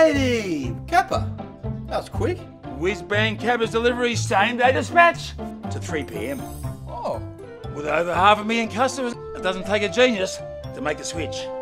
Alrighty. Kappa. That was quick. Whiz-bang Cabba's delivery, same-day dispatch to 3 p.m. Oh. With over 500,000 customers, it doesn't take a genius to make the switch.